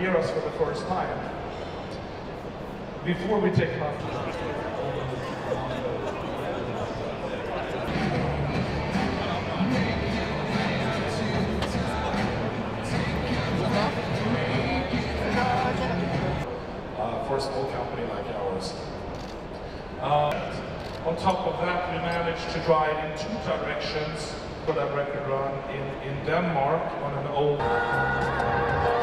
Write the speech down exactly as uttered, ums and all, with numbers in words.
Regeras for the first time. Before we take off. Uh, for a small company like ours. Uh, on top of that, we managed to drive in two directions for that record run in, in Denmark on an old